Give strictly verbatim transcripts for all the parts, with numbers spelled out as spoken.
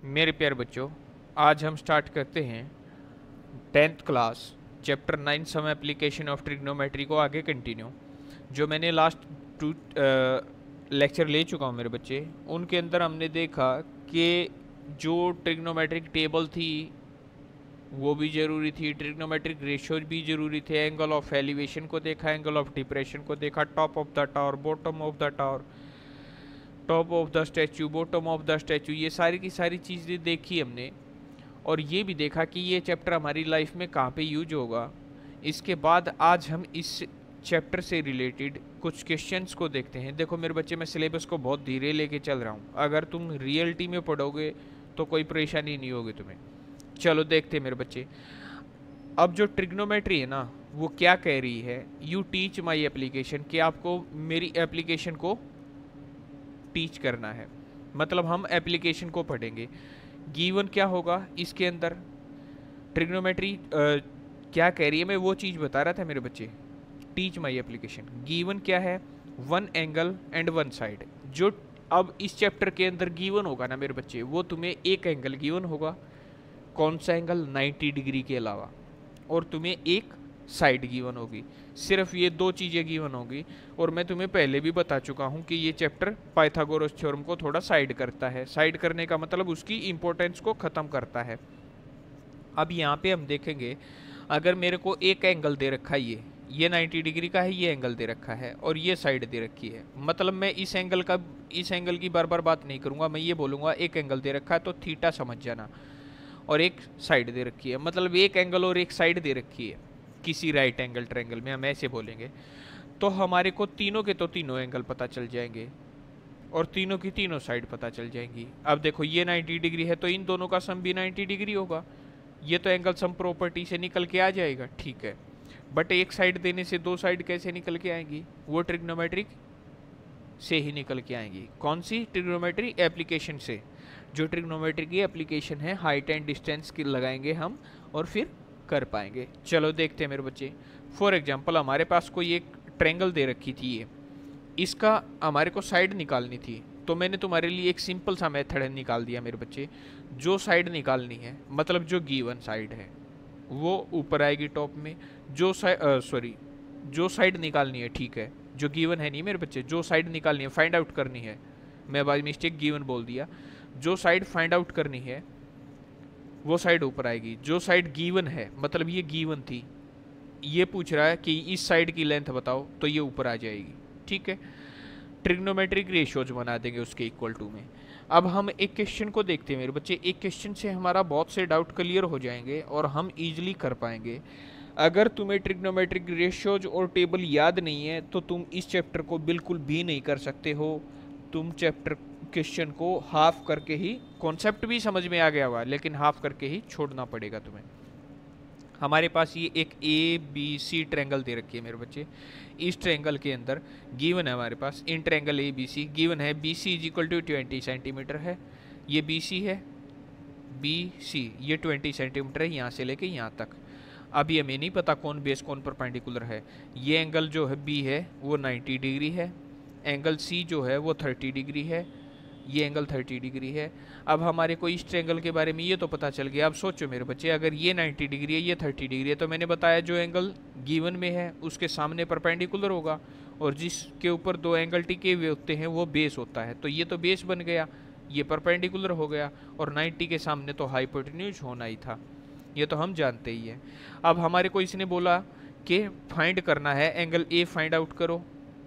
मेरे प्यारे बच्चों, आज हम स्टार्ट करते हैं tenth class chapter nine some application of trigonometry को आगे कंटिन्यू। जो मैंने लास्ट टू लेक्चर ले चुका हूँ मेरे बच्चे, उनके अंदर हमने देखा कि जो ट्रिग्नोमेट्रिक टेबल थी वो भी ज़रूरी थी, ट्रिग्नोमेट्रिक रेशियोज भी ज़रूरी थे, एंगल ऑफ एलिवेशन को देखा, एंगल ऑफ डिप्रेशन को देखा, top of the tower, bottom of the tower, top of the statue, bottom of the statue, ये सारी की सारी चीज़ें देखी हमने। और ये भी देखा कि ये चैप्टर हमारी लाइफ में कहाँ पे यूज होगा। इसके बाद आज हम इस चैप्टर से रिलेटेड कुछ क्वेश्चंस को देखते हैं। देखो मेरे बच्चे, मैं सिलेबस को बहुत धीरे लेके चल रहा हूँ, अगर तुम रियलिटी में पढ़ोगे तो कोई परेशानी नहीं होगी तुम्हें। चलो देखते हैं मेरे बच्चे। अब जो ट्रिग्नोमेट्री है ना, वो क्या कह रही है, यू टीच माई एप्लीकेशन, कि आपको मेरी एप्लीकेशन को टीच करना है। मतलब हम एप्लीकेशन को पढ़ेंगे। गिवन क्या होगा इसके अंदर, ट्रिग्नोमेट्री क्या कह रही है, मैं वो चीज़ बता रहा था मेरे बच्चे। टीच माई एप्लीकेशन, गिवन क्या है, one angle and one side. जो अब इस चैप्टर के अंदर गिवन होगा ना मेरे बच्चे, वो तुम्हें एक एंगल गिवन होगा, कौन सा एंगल, नाइन्टी डिग्री के अलावा, और तुम्हें एक साइड गिवन होगी। सिर्फ ये दो चीज़ें गिवन होगी। और मैं तुम्हें पहले भी बता चुका हूँ कि ये चैप्टर पाइथागोरस थ्योरम को थोड़ा साइड करता है। साइड करने का मतलब उसकी इंपॉर्टेंस को ख़त्म करता है। अब यहाँ पे हम देखेंगे, अगर मेरे को एक एंगल दे रखा है, ये ये नाइन्टी डिग्री का है, ये एंगल दे रखा है और ये साइड दे रखी है, मतलब मैं इस एंगल का इस एंगल की बार बार बात नहीं करूँगा, मैं ये बोलूँगा एक एंगल दे रखा है तो थीटा समझ जाना, और एक साइड दे रखी है, मतलब एक एंगल और एक साइड दे रखी है किसी राइट एंगल ट्रायंगल में, हम ऐसे बोलेंगे। तो हमारे को तीनों के तो तीनों एंगल पता चल जाएंगे और तीनों की तीनों साइड पता चल जाएंगी। अब देखो ये नाइन्टी डिग्री है तो इन दोनों का सम भी नाइन्टी डिग्री होगा, ये तो एंगल सम प्रॉपर्टी से निकल के आ जाएगा, ठीक है। बट एक साइड देने से दो साइड कैसे निकल के आएंगी, वो ट्रिग्नोमेट्रिक से ही निकल के आएंगी। कौन सी, ट्रिग्नोमेट्री एप्लीकेशन से। जो ट्रिग्नोमेट्री की एप्लीकेशन है, हाइट एंड डिस्टेंस की लगाएंगे हम और फिर कर पाएंगे। चलो देखते हैं मेरे बच्चे। फॉर एग्जांपल हमारे पास कोई एक ट्रायंगल दे रखी थी, ये इसका हमारे को साइड निकालनी थी, तो मैंने तुम्हारे लिए एक सिंपल सा मेथड है निकाल दिया मेरे बच्चे। जो साइड निकालनी है, मतलब जो गिवन साइड है वो ऊपर आएगी टॉप में, जो साइड सॉरी जो साइड निकालनी है, ठीक है, जो गिवन है नहीं मेरे बच्चे, जो साइड निकालनी है, फाइंड आउट करनी है, मैं बाय मिस्टेक गिवन बोल दिया, जो साइड फाइंड आउट करनी है वो साइड ऊपर आएगी। जो साइड गिवन है, मतलब ये गिवन थी, ये पूछ रहा है कि इस साइड की लेंथ बताओ, तो ये ऊपर आ जाएगी, ठीक है। ट्रिग्नोमेट्रिक रेशियोज बना देंगे उसके इक्वल टू में। अब हम एक क्वेश्चन को देखते हैं मेरे बच्चे। एक क्वेश्चन से हमारा बहुत से डाउट क्लियर हो जाएंगे और हम इजीली कर पाएंगे। अगर तुम्हें ट्रिग्नोमेट्रिक रेशियोज और टेबल याद नहीं है तो तुम इस चैप्टर को बिल्कुल भी नहीं कर सकते हो। तुम चैप्टर क्वेश्चन को हाफ करके ही, कॉन्सेप्ट भी समझ में आ गया हुआ लेकिन हाफ करके ही छोड़ना पड़ेगा तुम्हें। हमारे पास ये एक ए बी सी ट्रायंगल दे रखी है मेरे बच्चे। इस ट्रायंगल के अंदर गिवन है हमारे पास, in triangle A B C given है, B C is equal to twenty centimeter है, ये बी सी है, बी सी ये ट्वेंटी सेंटीमीटर है यहाँ से लेके यहाँ तक। अभी हमें नहीं पता कौन बेस कौन परपेंडिकुलर है। ये एंगल जो है बी है वो नाइन्टी डिग्री है, एंगल सी जो है वो थर्टी डिग्री है, ये एंगल थर्टी डिग्री है। अब हमारे को इस ट्रायंगल के बारे में ये तो पता चल गया। अब सोचो मेरे बच्चे, अगर ये नाइन्टी डिग्री है, ये थर्टी डिग्री है, तो मैंने बताया जो एंगल गिवन में है उसके सामने परपेंडिकुलर होगा, और जिसके ऊपर दो एंगल टिके हुए होते हैं वो बेस होता है। तो ये तो बेस बन गया, ये परपेंडिकुलर हो गया, और नाइन्टी के सामने तो हाइपोटेन्यूज होना ही था, ये तो हम जानते ही हैं। अब हमारे को इसने बोला कि फाइंड करना है एंगल ए, फाइंड आउट करो,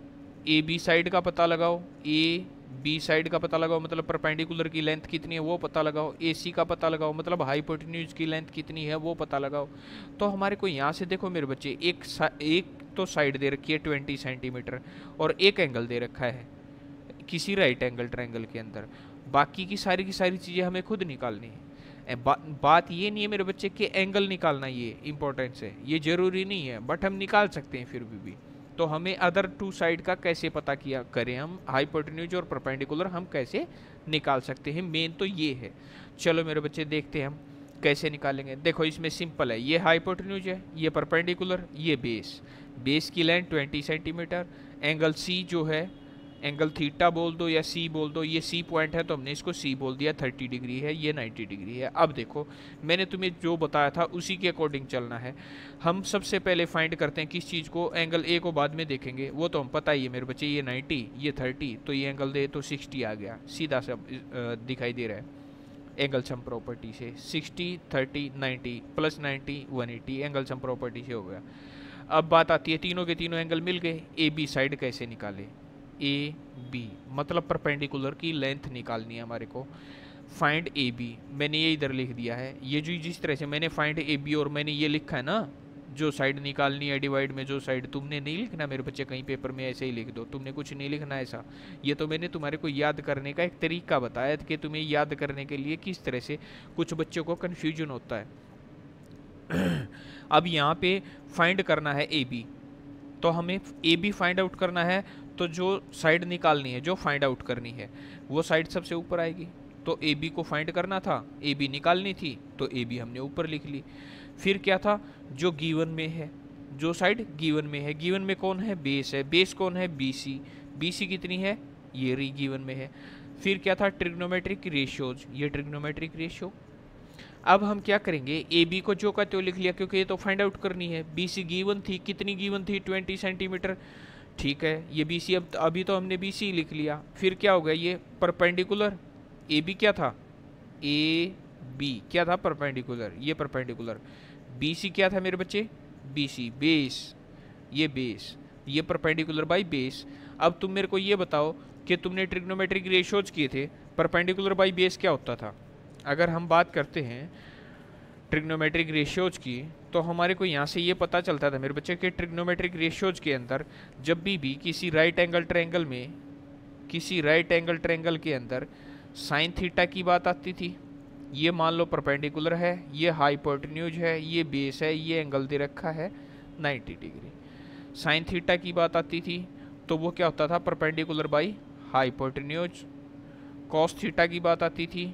ए बी साइड का पता लगाओ, ए बी साइड का पता लगाओ, मतलब परपेंडिकुलर की लेंथ कितनी है वो पता लगाओ, ए सी का पता लगाओ, मतलब हाइपोटेन्यूज की लेंथ कितनी है वो पता लगाओ। तो हमारे को यहाँ से देखो मेरे बच्चे, एक एक तो साइड दे रखी है ट्वेंटी सेंटीमीटर और एक एंगल दे रखा है किसी राइट एंगल ट्रायंगल के अंदर। बाकी की सारी की सारी चीज़ें हमें खुद निकालनी है। बा, बात ये नहीं है मेरे बच्चे कि एंगल निकालना ये इंपॉर्टेंस है, ये ज़रूरी नहीं है, बट हम निकाल सकते हैं फिर भी, भी। तो हमें अदर टू साइड का कैसे पता किया करें, हम हाइपोटेन्यूज और परपेंडिकुलर हम कैसे निकाल सकते हैं, मेन तो ये है। चलो मेरे बच्चे देखते हैं हम कैसे निकालेंगे। देखो इसमें सिंपल है, ये हाइपोटेन्यूज है, ये परपेंडिकुलर, ये बेस, बेस की length twenty centimeter, angle C जो है एंगल थीटा बोल दो या सी बोल दो, ये सी पॉइंट है तो हमने इसको सी बोल दिया, थर्टी डिग्री है, ये नाइन्टी डिग्री है। अब देखो मैंने तुम्हें जो बताया था उसी के अकॉर्डिंग चलना है। हम सबसे पहले फाइंड करते हैं किस चीज़ को, एंगल ए को बाद में देखेंगे, वो तो हम पता ही है मेरे बच्चे, ये नाइन्टी ये थर्टी, तो ये एंगल दे तो सिक्सटी आ गया, सीधा सा दिखाई दे रहा है एंगल सम प्रॉपर्टी से। Sixty thirty ninety plus ninety one eighty angle sum property से हो गया। अब बात आती है तीनों के तीनों एंगल मिल गए, ए बी साइड कैसे निकाले, ए बी मतलब परपेंडिकुलर की लेंथ निकालनी है हमारे को। फाइंड ए बी मैंने ये इधर लिख दिया है, ये जो जिस तरह से मैंने फाइंड ए बी और मैंने ये लिखा है ना, जो साइड निकालनी है डिवाइड में जो साइड, तुमने नहीं लिखना मेरे बच्चे कहीं पेपर में ऐसे ही लिख दो, तुमने कुछ नहीं लिखना ऐसा। ये तो मैंने तुम्हारे को याद करने का एक तरीका बताया कि तुम्हें याद करने के लिए किस तरह से कुछ बच्चों को कन्फ्यूजन होता है। अब यहाँ पे फाइंड करना है ए बी, तो हमें ए बी फाइंड आउट करना है, तो जो साइड निकालनी है, जो फाइंड आउट करनी है, वो साइड सबसे ऊपर आएगी। तो ए बी को फाइंड करना था, ए बी निकालनी थी, तो ए बी हमने ऊपर लिख ली। फिर क्या था, जो गिवन में है, जो साइड गिवन में है, गिवन में कौन है, बेस है, बेस कौन है, बी सी, बी सी कितनी है, ये री गिवन में है। फिर क्या था, ट्रिग्नोमेट्रिक रेशियोज, ये ट्रिग्नोमेट्रिक रेशियो। अब हम क्या करेंगे, ए बी को जो का त्यों लिख लिया क्योंकि ये तो फाइंड आउट करनी है। बी सी गिवन थी, कितनी गिवन थी, ट्वेंटी सेंटीमीटर, ठीक है, ये बी सी, अब अभी तो हमने बी सी लिख लिया। फिर क्या हो गया, ये परपेंडिकुलर, ए बी क्या था, ए बी क्या था, परपेंडिकुलर, ये परपेंडिकुलर, बी सी क्या था मेरे बच्चे, बी सी बेस, ये बेस, ये परपेंडिकुलर बाई बेस। अब तुम मेरे को ये बताओ कि तुमने ट्रिग्नोमेट्रिक रेशियोज किए थे, परपेंडिकुलर बाई बेस क्या होता था। अगर हम बात करते हैं ट्रिग्नोमेट्रिक रेशियोज की, तो हमारे को यहाँ से ये पता चलता था मेरे बच्चे कि ट्रिग्नोमेट्रिक रेशियोज के अंदर जब भी भी किसी राइट एंगल ट्रायंगल में, किसी राइट एंगल ट्रायंगल के अंदर साइन थीटा की बात आती थी, ये मान लो परपेंडिकुलर है, ये हाइपोटेन्यूज है, ये बेस है, ये एंगल दे रखा है नाइन्टी डिग्री। साइन थीटा की बात आती थी तो वो क्या होता था, perpendicular by hypotenuse. Cos theta की बात आती थी,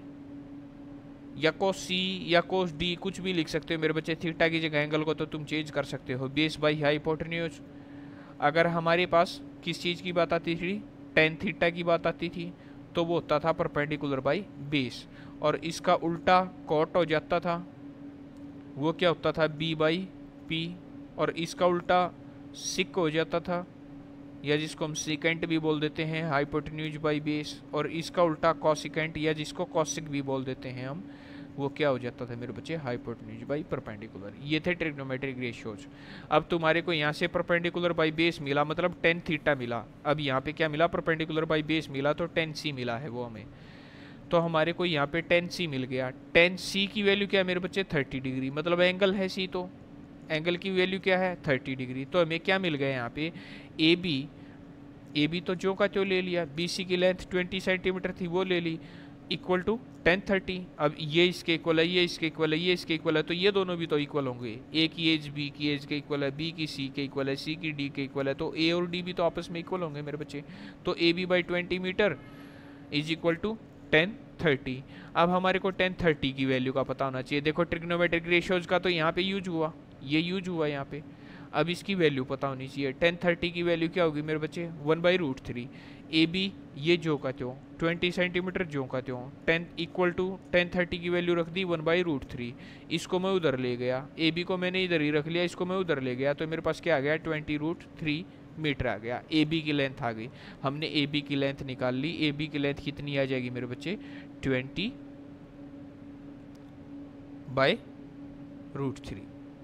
या कोस सी या कोस डी कुछ भी लिख सकते हो मेरे बच्चे, थीटा की जगह एंगल को तो तुम चेंज कर सकते हो, बेस बाई हाइपोटेन्यूज। अगर हमारे पास किस चीज़ की बात आती थी, टेन थीटा की बात आती थी, तो वो होता था परपेंडिकुलर बाई बेस। और इसका उल्टा कॉट हो जाता था, वो क्या होता था, बी बाई पी। और इसका उल्टा सिक हो जाता था, या जिसको हम सिकेंट भी बोल देते हैं, हाइपोटेन्यूज बाई बेस। और इसका उल्टा कॉसिकेंट, या जिसको कॉसिक भी बोल देते हैं हम, वो क्या हो जाता था मेरे बच्चे, हाइपोटेन्यूज बाई परपेंडिकुलर। ये थे ट्रिग्नोमेट्रिक रेशियोज। अब तुम्हारे को यहाँ से परपेंडिकुलर बाई बेस मिला, मतलब टेन थीटा मिला। अब यहाँ पे क्या मिला, परपेंडिकुलर बाई बेस मिला, तो टेन सी मिला है वो हमें। तो हमारे को यहाँ पे टेन सी मिल गया। टेन सी की वैल्यू क्या है मेरे बच्चे, थर्टी डिग्री, मतलब एंगल है सी, तो एंगल की वैल्यू क्या है, थर्टी डिग्री। तो हमें क्या मिल गया यहाँ पे, ए बी, ए बी तो जो का त्यों ले लिया, बी सी की लेंथ ट्वेंटी सेंटीमीटर थी वो ले ली, इक्वल टू टेन थर्टी। अब ये इसके इक्वल है, ये इसके इक्वल है, ये इसके इक्वल है, तो ये दोनों भी तो इक्वल होंगे। ए की एज बी की एज के इक्वल है, बी की सी के इक्वल है, सी की डी के इक्वल है, तो ए और डी भी तो आपस में इक्वल होंगे मेरे बच्चे। तो A B by twenty meter is equal to tan thirty. अब हमारे को टेन थर्टी की वैल्यू का पता होना चाहिए। देखो ट्रिग्नोमेट्रिक रेशियोज का तो यहाँ पे यूज हुआ, ये यूज हुआ यहाँ पे। अब इसकी वैल्यू पता होनी चाहिए। टेन थर्टी की वैल्यू क्या होगी मेरे बच्चे, one by root three. A B ये जो का त्यों ट्वेंटी सेंटीमीटर जो का त्यों, tan equal to tan thirty की वैल्यू रख दी वन बाई रूट थ्री। इसको मैं उधर ले गया, ए बी को मैंने इधर ही रख लिया, इसको मैं उधर ले गया, तो मेरे पास क्या आ गया, ट्वेंटी रूट थ्री मीटर आ गया। ए बी की लेंथ आ गई, हमने ए बी की लेंथ निकाल ली। ए बी की लेंथ कितनी आ जाएगी मेरे बच्चे, twenty by root three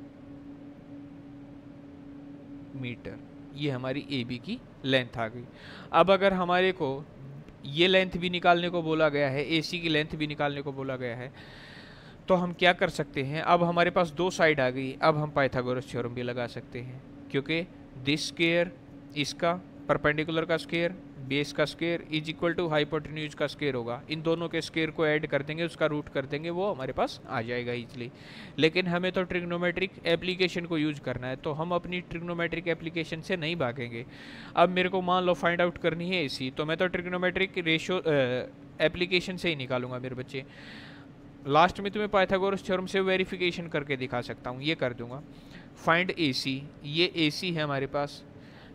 meter. ये हमारी ए बी की लेंथ आ गई। अब अगर हमारे को ये लेंथ भी निकालने को बोला गया है, ए सी की लेंथ भी निकालने को बोला गया है, तो हम क्या कर सकते हैं, अब हमारे पास दो साइड आ गई। अब हम पाइथागोरस थ्योरम भी लगा सकते हैं, क्योंकि दिस स्क्वायर, इसका परपेंडिकुलर का स्क्वायर, बेस का square is equal to hypotenuse का स्क्वायर होगा। इन दोनों के स्क्वायर को ऐड कर देंगे, उसका रूट कर देंगे, वो हमारे पास आ जाएगा इजली। लेकिन हमें तो ट्रिग्नोमेट्रिक एप्लीकेशन को यूज करना है, तो हम अपनी ट्रिग्नोमेट्रिक एप्लीकेशन से नहीं भागेंगे। अब मेरे को मान लो फाइंड आउट करनी है इसी, तो मैं तो ट्रिग्नोमेट्रिक रेशियो एप्लीकेशन से ही निकालूंगा मेरे बच्चे। लास्ट में तुम्हें पाइथागोरस थ्योरम से वेरिफिकेशन करके दिखा सकता हूँ, ये कर दूंगा। फाइंड ए सी, ये ए सी है हमारे पास।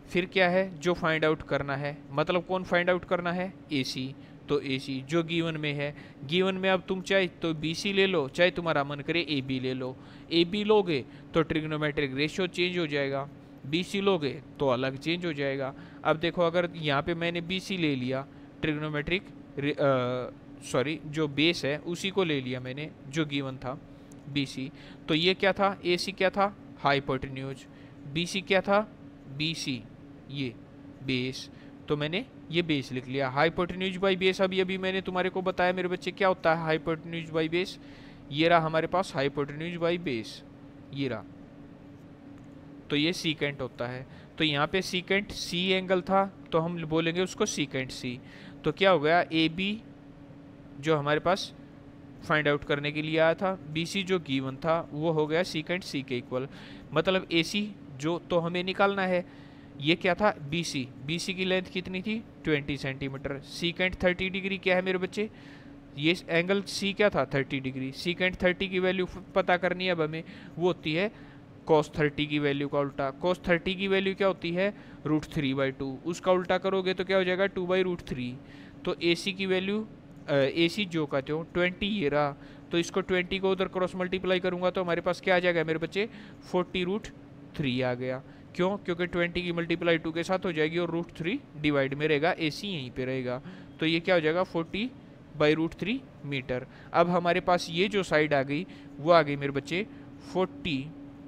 फिर क्या है जो फाइंड आउट करना है, मतलब कौन फाइंड आउट करना है, ए सी। तो ए सी जो गिवन में है, गिवन में अब तुम चाहे तो बी सी ले लो, चाहे तुम्हारा मन करे ए बी ले लो। ए बी लोगे तो ट्रिग्नोमेट्रिक रेशियो चेंज हो जाएगा, बी सी लोगे तो अलग चेंज हो जाएगा। अब देखो अगर यहाँ पे मैंने बी सी ले लिया, ट्रिग्नोमेट्रिक सॉरी जो बेस है उसी को ले लिया मैंने जो गिवन था बी सी, तो ये क्या था, ए सी क्या था, हाइपोटेन्यूज, बी सी क्या था, बी सी ये बेस, तो मैंने ये बेस लिख लिया। हाइपोटेन्यूज बाई बेस अभी अभी मैंने तुम्हारे को बताया मेरे बच्चे क्या होता है हाइपोटेन्यूज बाई बेस, ये रहा हमारे पास हाइपोटेन्यूज बाई बेस, ये रहा, तो ये सीकेंट होता है। तो यहाँ पे सीकेंट सी एंगल था तो हम बोलेंगे उसको सीकेंट सी। तो क्या हो गया, ए बी जो हमारे पास फाइंड आउट करने के लिए आया था, बी सी जो गिवन था वो हो गया सीकेंट सी के इक्वल, मतलब ए सी जो तो हमें निकालना है, ये क्या था बी सी, बी सी की लेंथ कितनी थी बीस सेंटीमीटर, सीकेंट तीस डिग्री क्या है मेरे बच्चे, ये एंगल सी क्या था तीस डिग्री, सीकेंट तीस की वैल्यू पता करनी है अब हमें, वो होती है cos तीस की वैल्यू का उल्टा, cos तीस की वैल्यू क्या होती है रूट थ्री बाई टू, उसका उल्टा करोगे तो क्या हो जाएगा टू बाई रूट थ्री। तो ए सी की वैल्यू ए सी जो कहते हो ट्वेंटी ये रहा, तो इसको ट्वेंटी को उधर क्रॉस मल्टीप्लाई करूंगा तो हमारे पास क्या आ जाएगा मेरे बच्चे फोर्टी रूट थ्री आ गया। क्यों, क्योंकि ट्वेंटी की मल्टीप्लाई टू के साथ हो जाएगी और रूट थ्री डिवाइड में रहेगा, ए सी यहीं पे रहेगा, तो ये क्या हो जाएगा forty by root three meter. अब हमारे पास ये जो साइड आ गई वो आ गई मेरे बच्चे forty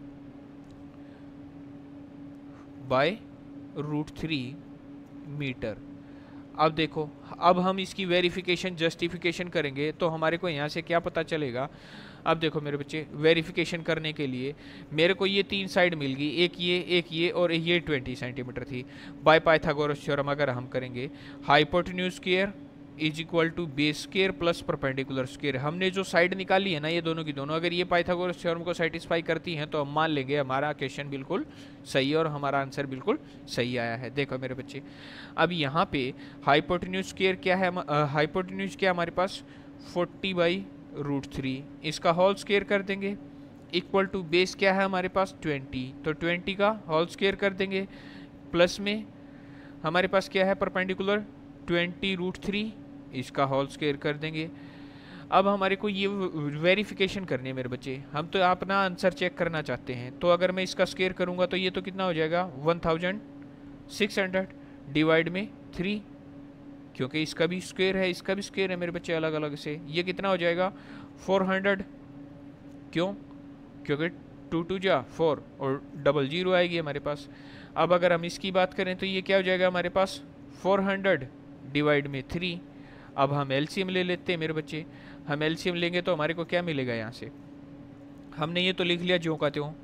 by root three meter. अब देखो अब हम इसकी वेरिफिकेशन जस्टिफिकेशन करेंगे तो हमारे को यहाँ से क्या पता चलेगा। अब देखो मेरे बच्चे वेरिफिकेशन करने के लिए मेरे को ये तीन साइड मिल गई, एक ये एक ये और ये ट्वेंटी सेंटीमीटर थी। बाय पाइथागोरस थ्योरम अगर हम करेंगे hypotenuse square is equal to base square plus perpendicular square, हमने जो साइड निकाली है ना ये दोनों की दोनों, अगर ये पाइथागोरस थ्योरम को सेटिस्फाई करती हैं तो हम मान लेंगे हमारा क्वेश्चन बिल्कुल सही है और हमारा आंसर बिल्कुल सही आया है। देखो मेरे बच्चे अब यहाँ पे हाइपोटेन्यूज स्क्वायर क्या है, हाइपोटेन्यूज क्या हमारे पास फोर्टी बाई रूट थ्री, इसका होल स्क्वायर कर देंगे, इक्वल टू बेस क्या है हमारे पास ट्वेंटी, तो ट्वेंटी का होल स्क्वायर कर देंगे, प्लस में हमारे पास क्या है परपेंडिकुलर ट्वेंटी रूट थ्री, इसका होल स्क्वायर कर देंगे। अब हमारे को ये वेरिफिकेशन करनी है मेरे बच्चे, हम तो अपना आंसर चेक करना चाहते हैं, तो अगर मैं इसका स्क्वायर करूँगा तो ये तो कितना हो जाएगा one thousand six hundred divide में थ्री, क्योंकि इसका भी स्क्वायर है इसका भी स्क्वायर है मेरे बच्चे अलग अलग से, ये कितना हो जाएगा फोर हंड्रेड, क्यों, क्योंकि टू टू जा फोर और डबल जीरो आएगी हमारे पास। अब अगर हम इसकी बात करें तो ये क्या हो जाएगा हमारे पास फोर हंड्रेड डिवाइड में थ्री। अब हम एलसीएम ले लेते हैं मेरे बच्चे, हम एलसीएम लेंगे तो हमारे को क्या मिलेगा, यहाँ से हमने ये तो लिख लिया जो कहते हो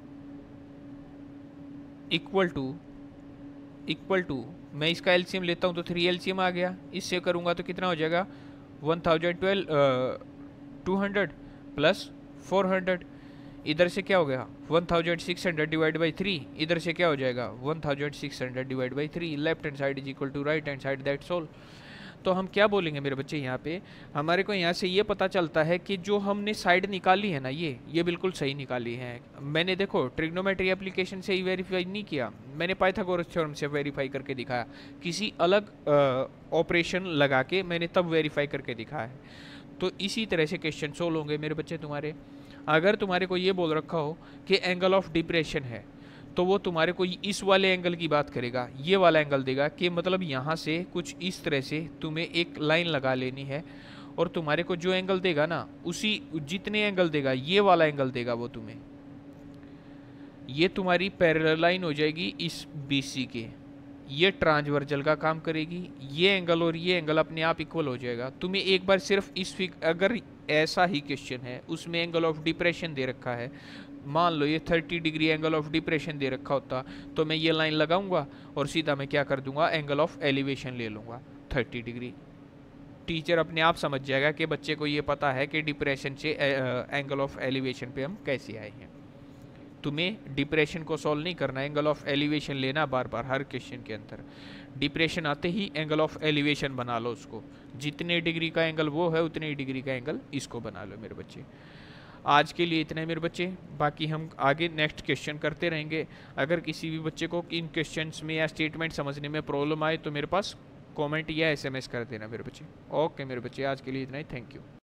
इक्वल टू इक्वल टू मैं इसका एलसीएम लेता हूँ तो थ्री एलसीएम आ गया, इससे करूँगा तो कितना हो जाएगा one thousand twelve two hundred plus four hundred, इधर से क्या हो गया one thousand six hundred divide by three, इधर से क्या हो जाएगा one thousand six hundred divide by three, left hand side is equal to right hand side, that's all. तो हम क्या बोलेंगे मेरे बच्चे यहाँ पे, हमारे को यहाँ से ये पता चलता है कि जो हमने साइड निकाली है ना ये ये बिल्कुल सही निकाली है। मैंने देखो ट्रिग्नोमेट्री एप्लीकेशन से ही वेरीफाई नहीं किया, मैंने पाइथागोरस थ्योरम से वेरीफाई करके दिखाया, किसी अलग ऑपरेशन लगा के मैंने तब वेरीफाई करके दिखाया है। तो इसी तरह से क्वेश्चन सोल्व होंगे मेरे बच्चे तुम्हारे। अगर तुम्हारे को ये बोल रखा हो कि एंगल ऑफ डिप्रेशन है तो वो तुम्हारे को इस वाले एंगल की बात करेगा, ये वाला एंगल देगा कि मतलब यहाँ से कुछ इस तरह से तुम्हें एक लाइन लगा लेनी है और तुम्हारे को जो एंगल देगा ना उसी जितने एंगल देगा ये वाला एंगल देगा वो तुम्हें, ये तुम्हारी पैरेलल लाइन हो जाएगी इस बीसी के, ये ट्रांसवर्जल का काम करेगी, ये एंगल और ये एंगल अपने आप इक्वल हो जाएगा। तुम्हें एक बार सिर्फ इस फिग अगर ऐसा ही क्वेश्चन है उसमें एंगल ऑफ डिप्रेशन दे रखा है, मान लो ये thirty degree angle of depression दे रखा होता तो मैं ये लाइन लगाऊंगा और सीधा मैं क्या कर दूंगा एंगल ऑफ एलिवेशन ले लूँगा थर्टी डिग्री। टीचर अपने आप समझ जाएगा कि बच्चे को ये पता है कि डिप्रेशन से एंगल ऑफ एलिवेशन पे हम कैसे आए हैं। तुम्हें डिप्रेशन को सॉल्व नहीं करना, एंगल ऑफ एलिवेशन लेना बार बार हर क्वेश्चन के अंदर। डिप्रेशन आते ही एंगल ऑफ एलिवेशन बना लो उसको, जितने डिग्री का एंगल वो है उतने ही डिग्री का एंगल इसको बना लो मेरे बच्चे। आज के लिए इतना है मेरे बच्चे, बाकी हम आगे नेक्स्ट क्वेश्चन करते रहेंगे। अगर किसी भी बच्चे को इन क्वेश्चंस में या स्टेटमेंट समझने में प्रॉब्लम आए तो मेरे पास कमेंट या एसएमएस कर देना मेरे बच्चे। ओके मेरे बच्चे, आज के लिए इतना ही, थैंक यू।